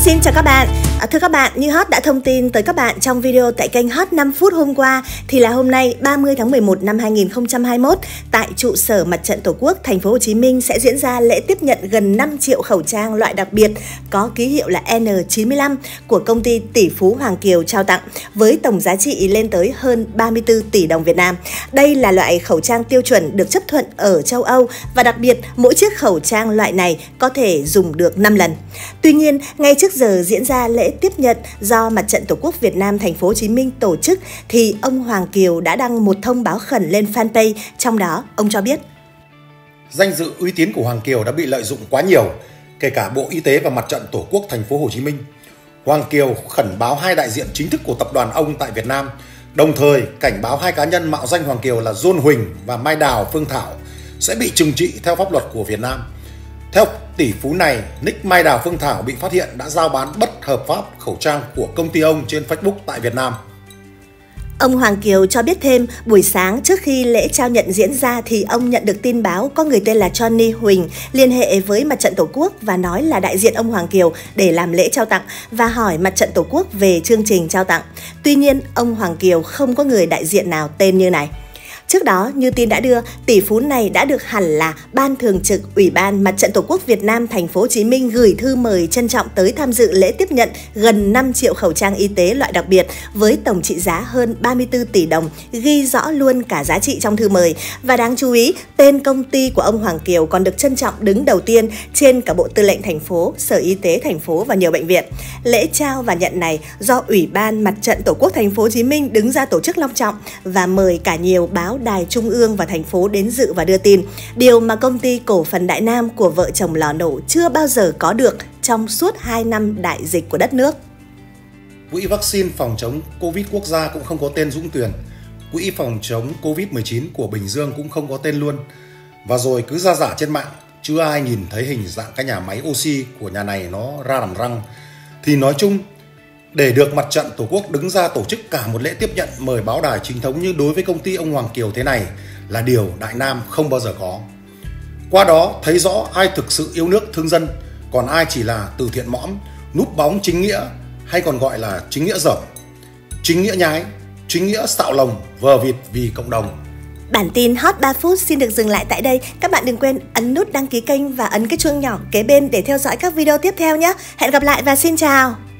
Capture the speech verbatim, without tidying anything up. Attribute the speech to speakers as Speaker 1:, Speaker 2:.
Speaker 1: Xin chào các bạn. À, thưa các bạn, như Hot đã thông tin tới các bạn trong video tại kênh Hot năm phút hôm qua thì là hôm nay ba mươi tháng mười một năm hai nghìn không trăm hai mươi mốt, tại trụ sở Mặt trận Tổ quốc Thành phố Hồ Chí Minh sẽ diễn ra lễ tiếp nhận gần năm triệu khẩu trang loại đặc biệt có ký hiệu là N chín mươi lăm của công ty tỷ phú Hoàng Kiều trao tặng với tổng giá trị lên tới hơn ba mươi tư tỷ đồng Việt Nam. Đây là loại khẩu trang tiêu chuẩn được chấp thuận ở châu Âu và đặc biệt mỗi chiếc khẩu trang loại này có thể dùng được năm lần. Tuy nhiên, ngay trước giờ diễn ra lễ tiếp nhận do Mặt trận Tổ quốc Việt Nam Thành phố Hồ Chí Minh tổ chức thì ông Hoàng Kiều đã đăng một thông báo khẩn lên fanpage, trong đó ông cho biết:
Speaker 2: danh dự uy tín của Hoàng Kiều đã bị lợi dụng quá nhiều, kể cả Bộ Y tế và Mặt trận Tổ quốc Thành phố Hồ Chí Minh. Hoàng Kiều khẩn báo hai đại diện chính thức của tập đoàn ông tại Việt Nam, đồng thời cảnh báo hai cá nhân mạo danh Hoàng Kiều là John Huỳnh và Mai Đào Phương Thảo sẽ bị trừng trị theo pháp luật của Việt Nam. Theo tỷ phú này, nick Mai Đào Phương Thảo bị phát hiện đã giao bán bất hợp pháp khẩu trang của công ty ông trên Facebook tại Việt Nam.
Speaker 1: Ông Hoàng Kiều cho biết thêm, buổi sáng trước khi lễ trao nhận diễn ra thì ông nhận được tin báo có người tên là Johnny Huỳnh liên hệ với Mặt trận Tổ quốc và nói là đại diện ông Hoàng Kiều để làm lễ trao tặng và hỏi Mặt trận Tổ quốc về chương trình trao tặng. Tuy nhiên, ông Hoàng Kiều không có người đại diện nào tên như này. Trước đó, như tin đã đưa, tỷ phú này đã được hẳn là Ban Thường trực Ủy ban Mặt trận Tổ quốc Việt Nam Thành phố Hồ Chí Minh gửi thư mời trân trọng tới tham dự lễ tiếp nhận gần năm triệu khẩu trang y tế loại đặc biệt với tổng trị giá hơn ba mươi tư tỷ đồng, ghi rõ luôn cả giá trị trong thư mời. Và đáng chú ý, tên công ty của ông Hoàng Kiều còn được trân trọng đứng đầu tiên trên cả Bộ Tư lệnh thành phố, Sở Y tế thành phố và nhiều bệnh viện. Lễ trao và nhận này do Ủy ban Mặt trận Tổ quốc Thành phố Hồ Chí Minh đứng ra tổ chức long trọng và mời cả nhiều báo đài trung ương và thành phố đến dự và đưa tin, điều mà công ty cổ phần Đại Nam của vợ chồng Lò Nổ chưa bao giờ có được trong suốt hai năm đại dịch của đất nước.
Speaker 2: Quỹ vaccine phòng chống Covid quốc gia cũng không có tên Dũng Tuyền, quỹ phòng chống Covid mười chín của Bình Dương cũng không có tên luôn. Và rồi cứ ra giả trên mạng, chưa ai nhìn thấy hình dạng cái nhà máy oxy của nhà này nó ra làm răng. Thì nói chung, để được Mặt trận Tổ quốc đứng ra tổ chức cả một lễ tiếp nhận mời báo đài chính thống như đối với công ty ông Hoàng Kiều thế này là điều Đại Nam không bao giờ có. Qua đó thấy rõ ai thực sự yêu nước thương dân, còn ai chỉ là từ thiện mõm, núp bóng chính nghĩa hay còn gọi là chính nghĩa dởm, chính nghĩa nhái, chính nghĩa xạo lồng, vờ vịt vì cộng đồng.
Speaker 1: Bản tin Hot ba phút xin được dừng lại tại đây. Các bạn đừng quên ấn nút đăng ký kênh và ấn cái chuông nhỏ kế bên để theo dõi các video tiếp theo nhé. Hẹn gặp lại và xin chào!